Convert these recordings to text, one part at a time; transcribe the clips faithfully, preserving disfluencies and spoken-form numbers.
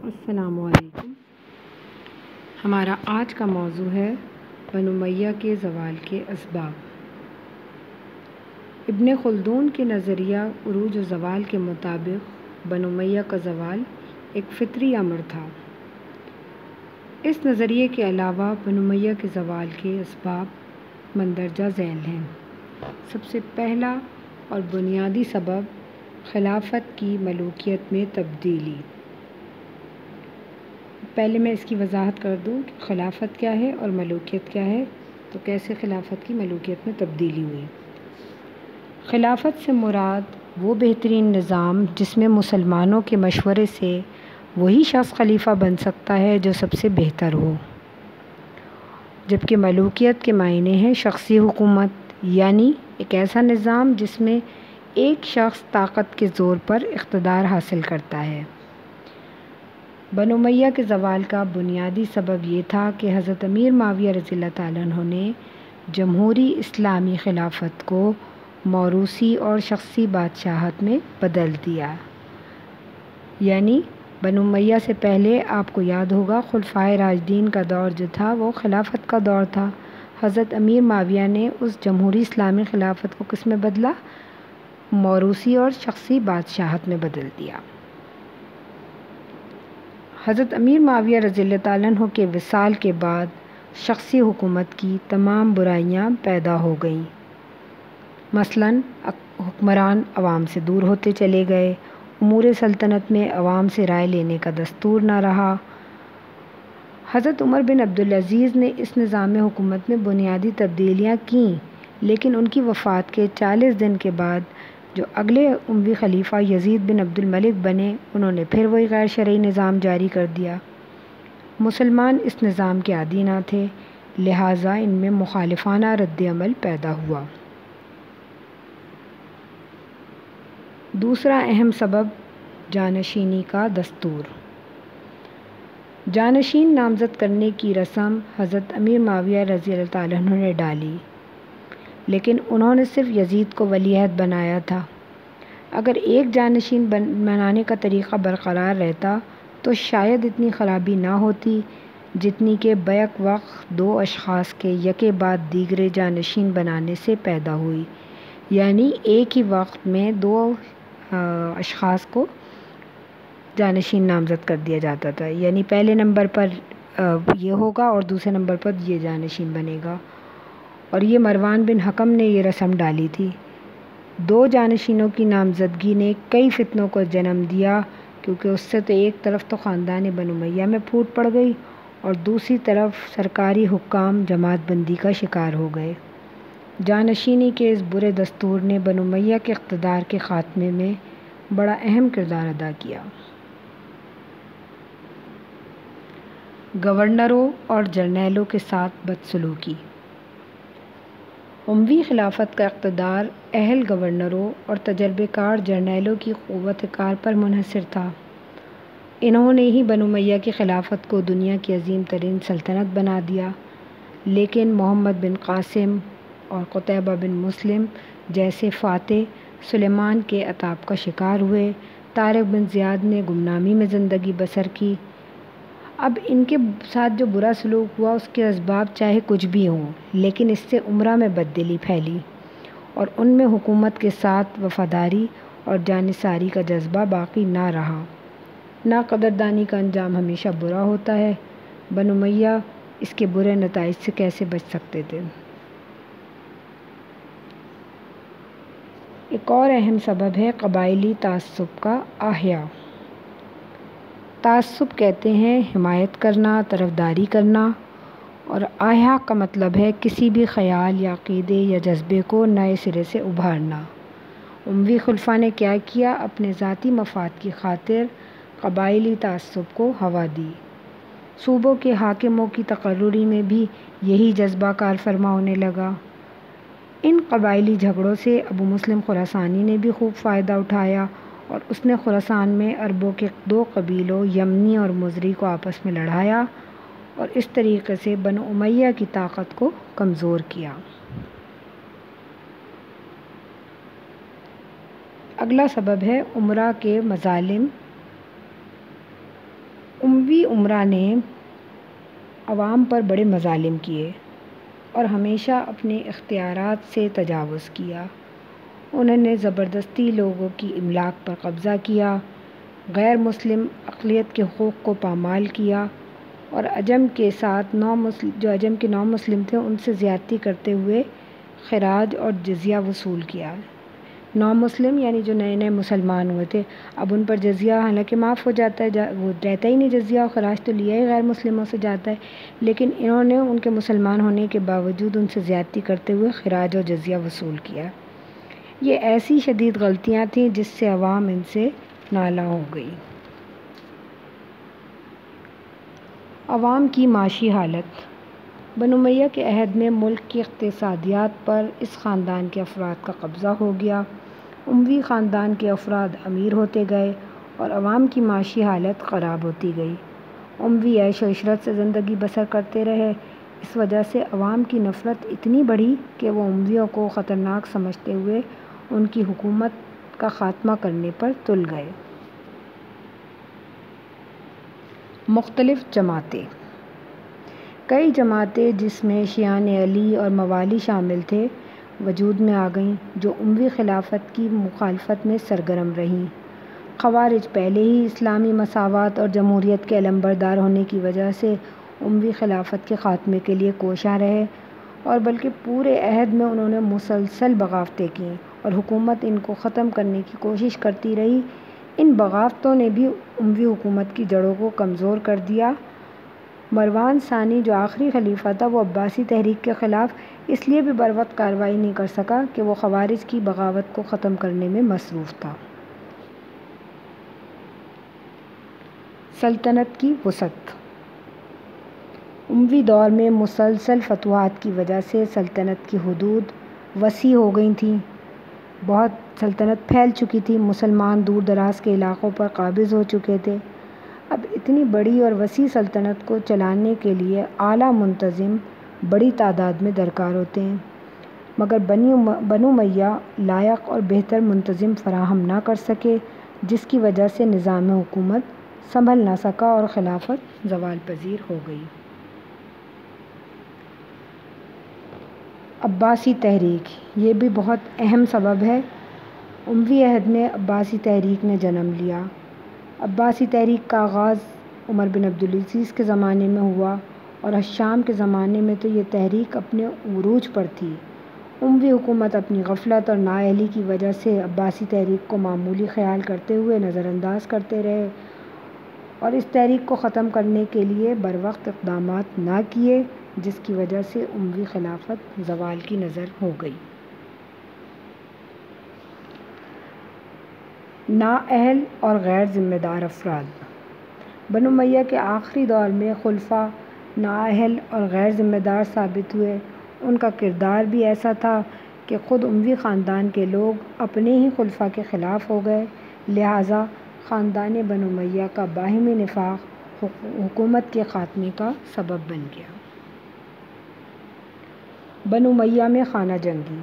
السلام علیکم۔ ہمارا آج کا موضوع ہے بنو امیہ کے زوال کے اسباب۔ ابن خلدون کے نظریہ عروج و زوال کے مطابق بنو امیہ کا زوال ایک فطری امر تھا۔ اس نظریے کے علاوہ بنو امیہ کے زوال کے اسباب مندرجہ ذیل ہیں۔ سب سے پہلا اور بنیادی سبب خلافت کی ملوکیت میں تبدیلی۔ پہلے میں اس کی وضاحت کر دوں کہ خلافت کیا ہے اور ملوکیت کیا ہے، تو کیسے خلافت کی ملوکیت میں تبدیلی ہوئی۔ خلافت سے مراد وہ بہترین نظام جس میں مسلمانوں کے مشورے سے وہی شخص خلیفہ بن سکتا ہے جو سب سے بہتر ہو، جبکہ ملوکیت کے معنی ہے شخصی حکومت، یعنی ایک ایسا نظام جس میں ایک شخص طاقت کے زور پر اقتدار حاصل کرتا ہے۔ بنو امیہ کے زوال کا بنیادی سبب یہ تھا کہ حضرت امیر معاویہ رضی اللہ تعالیٰ عنہ نے جمہوری اسلامی خلافت کو موروثی اور شخصی بادشاہت میں بدل دیا۔ یعنی بنو امیہ سے پہلے آپ کو یاد ہوگا خلفائے راشدین کا دور جو تھا وہ خلافت کا دور تھا۔ حضرت امیر معاویہ نے اس جمہوری اسلامی خلافت کو کس میں بدلا؟ موروثی اور شخصی بادشاہت میں بدل دیا۔ حضرت امیر معاویہ رضی اللہ تعالیٰ عنہ کے وصال کے بعد شخصی حکومت کی تمام برائیاں پیدا ہو گئیں۔ مثلاً حکمران عوام سے دور ہوتے چلے گئے، امور سلطنت میں عوام سے رائے لینے کا دستور نہ رہا۔ حضرت عمر بن عبدالعزیز نے اس نظام حکومت میں بنیادی تبدیلیاں کیں، لیکن ان کی وفات کے چالیس دن کے بعد جو اگلے اموی خلیفہ یزید بن عبد الملک بنے، انہوں نے پھر وہی غیر شرعی نظام جاری کر دیا۔ مسلمان اس نظام کے عادی نہ تھے، لہٰذا ان میں مخالفانہ رد عمل پیدا ہوا۔ دوسرا اہم سبب جانشینی کا دستور۔ جانشین نامزد کرنے کی رسم حضرت امیر معاویہ رضی اللہ تعالیٰ عنہ نے ڈالی، لیکن انہوں نے صرف یزید کو ولی عہد بنایا تھا۔ اگر ایک جانشین بنانے کا طریقہ برقرار رہتا تو شاید اتنی خرابی نہ ہوتی جتنی کہ بیک وقت دو اشخاص کے یکے بعد دیگرے جانشین بنانے سے پیدا ہوئی۔ یعنی ایک ہی وقت میں دو اشخاص کو جانشین نامزد کر دیا جاتا تھا، یعنی پہلے نمبر پر یہ ہوگا اور دوسرے نمبر پر یہ جانشین بنے گا، اور یہ مروان بن حکم نے یہ رسم ڈالی تھی۔ دو جانشینوں کی نامزدگی نے کئی فتنوں کو جنم دیا، کیونکہ اس سے تو ایک طرف تو خاندان بنو امیہ میں پھوٹ پڑ گئی اور دوسری طرف سرکاری حکام جماعت بندی کا شکار ہو گئے۔ جانشینی کے اس برے دستور نے بنو امیہ کے اقتدار کے خاتمے میں بڑا اہم کردار ادا کیا۔ گورنروں اور جرنیلوں کے ساتھ بدسلوکی۔ اموی خلافت کا اقتدار اہل گورنروں اور تجربہ کار جرنیلوں کی قوت کار پر منحصر تھا۔ انہوں نے ہی بنو امیہ کی خلافت کو دنیا کی عظیم ترین سلطنت بنا دیا، لیکن محمد بن قاسم اور قتیبہ بن مسلم جیسے فاتح سلیمان کے عتاب کا شکار ہوئے۔ طارق بن زیاد نے گمنامی میں زندگی بسر کی۔ اب ان کے ساتھ جو برا سلوک ہوا اس کے اسباب چاہے کچھ بھی ہوں، لیکن اس سے امرا میں بددلی پھیلی اور ان میں حکومت کے ساتھ وفاداری اور جانثاری کا جذبہ باقی نہ رہا۔ ناقدردانی کا انجام ہمیشہ برا ہوتا ہے۔ بنو امیہ اس کے برے نتائج سے کیسے بچ سکتے تھے؟ ایک اور اہم سبب ہے قبائلی تعصب کا احیاء۔ تعصب کہتے ہیں حمایت کرنا، طرفداری کرنا، اور احیاء کا مطلب ہے کسی بھی خیال یا عقیدے یا جذبے کو نئے سرے سے ابھارنا۔ اموی خلفاء نے کیا کیا؟ اپنے ذاتی مفاد کی خاطر قبائلی تعصب کو ہوا دی۔ صوبوں کے حاکموں کی تقرری میں بھی یہی جذبہ کار فرما ہونے لگا۔ ان قبائلی جھگڑوں سے ابو مسلم خراسانی نے بھی خوب فائدہ اٹھایا اور اس نے خراسان میں عربوں کے دو قبیلوں یمنی اور مزری کو آپس میں لڑایا اور اس طریقے سے بنو امیہ کی طاقت کو کمزور کیا۔ اگلا سبب ہے امراء کے مظالم اموی امراء نے عوام پر بڑے مظالم کیے اور ہمیشہ اپنے اختیارات سے تجاوز کیا۔ انہوں نے زبردستی لوگوں کی املاک پر قبضہ کیا، غیر مسلم اقلیت کے حقوق کو پامال کیا اور عجم کے ساتھ نو مسلم جو عجم کے نو مسلم تھے ان سے زیادتی کرتے ہوئے خراج اور جزیہ وصول کیا۔ نو مسلم یعنی جو نئے نئے مسلمان ہوئے تھے، اب ان پر جزیہ حالانکہ معاف ہو جاتا ہے، وہ رہتا ہی نہیں جزیہ، اور خراج تو لیا ہی غیر مسلموں سے جاتا ہے، لیکن انہوں نے ان کے مسلمان ہونے کے باوجود ان سے زیادتی کرتے ہوئے خراج اور جزیہ وصول کیا۔ یہ ایسی شدید غلطیاں تھیں جس سے عوام ان سے نالاں ہو گئی۔ عوام کی معاشی حالت۔ بنو امیہ کے عہد میں ملک کی اقتصادیات پر اس خاندان کے افراد کا قبضہ ہو گیا۔ اموی خاندان کے افراد امیر ہوتے گئے اور عوام کی معاشی حالت خراب ہوتی گئی۔ اموی عیش و عشرت سے زندگی بسر کرتے رہے، اس وجہ سے عوام کی نفرت اتنی بڑھی کہ وہ امویوں کو خطرناک سمجھتے ہوئے ان کی حکومت کا خاتمہ کرنے پر تل گئے۔ مختلف جماعتیں۔ کئی جماعتیں جس میں شیعان علی اور موالی شامل تھے وجود میں آ گئیں، جو اموی خلافت کی مخالفت میں سرگرم رہیں۔ خوارج پہلے ہی اسلامی مساوات اور جمہوریت کے علمبردار ہونے کی وجہ سے اموی خلافت کے خاتمے کے لیے کوشاں رہے، اور بلکہ پورے عہد میں انہوں نے مسلسل بغاوتیں کیں اور حکومت ان کو ختم کرنے کی کوشش کرتی رہی۔ ان بغاوتوں نے بھی اموی حکومت کی جڑوں کو کمزور کر دیا۔ مروان ثانی جو آخری خلیفہ تھا، وہ عباسی تحریک کے خلاف اس لیے بھی بروقت کارروائی نہیں کر سکا کہ وہ خوارج کی بغاوت کو ختم کرنے میں مصروف تھا۔ سلطنت کی وسعت۔ اموی دور میں مسلسل فتوحات کی وجہ سے سلطنت کی حدود وسیع ہو گئی تھیں، بہت سلطنت پھیل چکی تھی، مسلمان دور دراز کے علاقوں پر قابض ہو چکے تھے۔ اب اتنی بڑی اور وسیع سلطنت کو چلانے کے لیے اعلیٰ منتظم بڑی تعداد میں درکار ہوتے ہیں، مگر بنو امیہ لائق اور بہتر منتظم فراہم نہ کر سکے، جس کی وجہ سے نظام حکومت سنبھل نہ سکا اور خلافت زوال پذیر ہو گئی۔ عباسی تحریک، یہ بھی بہت اہم سبب ہے۔ اموی عہد میں عباسی تحریک نے جنم لیا۔ عباسی تحریک کا آغاز عمر بن عبدالعزیز کے زمانے میں ہوا، اور ہشام کے زمانے میں تو یہ تحریک اپنے عروج پر تھی۔ اموی حکومت اپنی غفلت اور نااہلی کی وجہ سے عباسی تحریک کو معمولی خیال کرتے ہوئے نظر انداز کرتے رہے اور اس تحریک کو ختم کرنے کے لیے بروقت اقدامات نہ کیے، جس کی وجہ سے اموی خلافت زوال کی نظر ہو گئی۔ نااہل اور غیر ذمہ دار افراد۔ بنو امیہ کے آخری دور میں خلفاء نااہل اور غیر ذمہ دار ثابت ہوئے۔ ان کا کردار بھی ایسا تھا کہ خود اموی خاندان کے لوگ اپنے ہی خلفاء کے خلاف ہو گئے، لہٰذا خاندان بنو امیہ کا باہمی نفاق حکومت کے خاتمے کا سبب بن گیا۔ بنو امیہ میں خانہ جنگی۔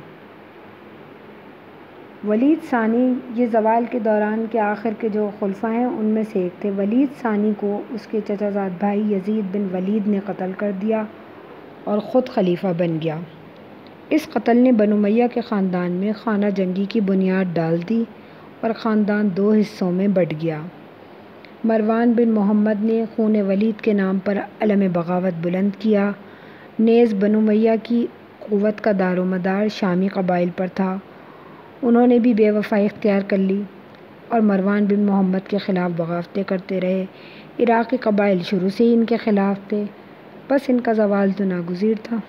ولید ثانی یہ زوال کے دوران کے آخر کے جو خلفاء ہیں ان میں سے ایک تھے۔ ولید ثانی کو اس کے چچا زاد بھائی یزید بن ولید نے قتل کر دیا اور خود خلیفہ بن گیا۔ اس قتل نے بنو امیہ کے خاندان میں خانہ جنگی کی بنیاد ڈال دی اور خاندان دو حصوں میں بٹ گیا۔ مروان بن محمد نے خون ولید کے نام پر علم بغاوت بلند کیا، نیز بنو امیہ کی قوت کا دار و مدار شامی قبائل پر تھا۔ انہوں نے بھی بے وفائی اختیار کر لی اور مروان بن محمد کے خلاف بغاوتیں کرتے رہے۔ عراقی قبائل شروع سے ہی ان کے خلاف تھے، بس ان کا زوال تو ناگزیر تھا۔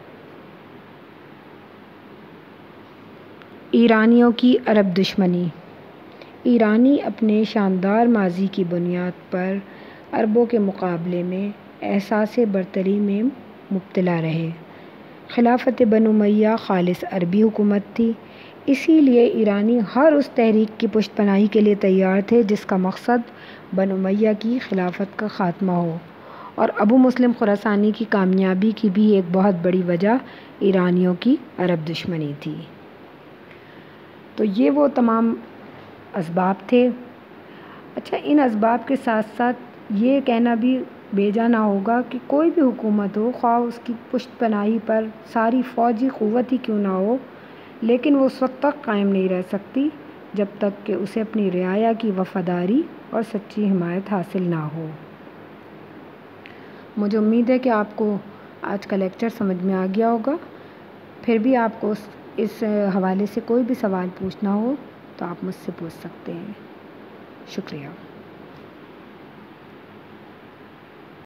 ایرانیوں کی عرب دشمنی۔ ایرانی اپنے شاندار ماضی کی بنیاد پر عربوں کے مقابلے میں احساس برتری میں مبتلا رہے۔ خلافت بنو امیہ خالص عربی حکومت تھی، اسی لیے ایرانی ہر اس تحریک کی پشت پناہی کے لیے تیار تھے جس کا مقصد بنو امیہ کی خلافت کا خاتمہ ہو، اور ابو مسلم خراسانی کی کامیابی کی بھی ایک بہت بڑی وجہ ایرانیوں کی عرب دشمنی تھی۔ تو یہ وہ تمام اسباب تھے۔ اچھا، ان اسباب کے ساتھ ساتھ یہ کہنا بھی بیجا نہ ہوگا کہ کوئی بھی حکومت ہو، خواہ اس کی پشت پناہی پر ساری فوجی قوت ہی کیوں نہ ہو، لیکن وہ اس وقت تک قائم نہیں رہ سکتی جب تک کہ اسے اپنی رعایا کی وفاداری اور سچی حمایت حاصل نہ ہو۔ مجھے امید ہے کہ آپ کو آج کا لیکچر سمجھ میں آ گیا ہوگا۔ پھر بھی آپ کو اس اس حوالے سے کوئی بھی سوال پوچھنا ہو تو آپ مجھ سے پوچھ سکتے ہیں۔ شکریہ۔